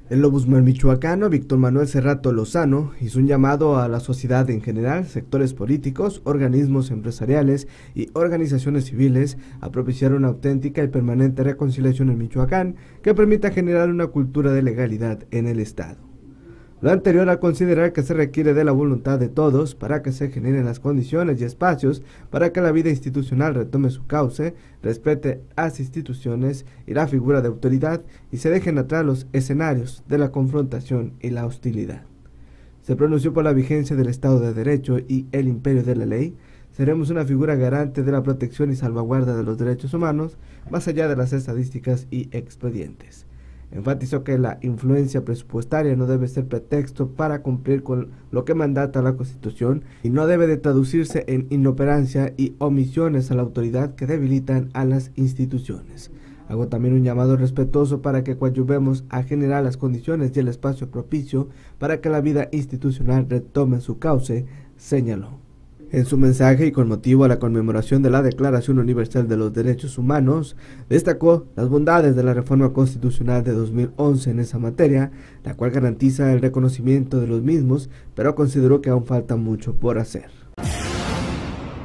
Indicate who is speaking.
Speaker 1: El ombudsman michoacano Víctor Manuel Cerrato Lozano hizo un llamado a la sociedad en general, sectores políticos, organismos empresariales y organizaciones civiles a propiciar una auténtica y permanente reconciliación en Michoacán que permita generar una cultura de legalidad en el Estado. Lo anterior a considerar que se requiere de la voluntad de todos para que se generen las condiciones y espacios para que la vida institucional retome su cauce, respete a las instituciones y la figura de autoridad y se dejen atrás los escenarios de la confrontación y la hostilidad. Se pronunció por la vigencia del Estado de Derecho y el imperio de la ley. Seremos una figura garante de la protección y salvaguarda de los derechos humanos, más allá de las estadísticas y expedientes. Enfatizó que la influencia presupuestaria no debe ser pretexto para cumplir con lo que mandata la Constitución y no debe de traducirse en inoperancia y omisiones a la autoridad que debilitan a las instituciones. Hago también un llamado respetuoso para que coadyuvemos a generar las condiciones y el espacio propicio para que la vida institucional retome su cauce, señaló. En su mensaje y con motivo a la conmemoración de la Declaración Universal de los Derechos Humanos, destacó las bondades de la reforma constitucional de 2011 en esa materia, la cual garantiza el reconocimiento de los mismos, pero consideró que aún falta mucho por hacer.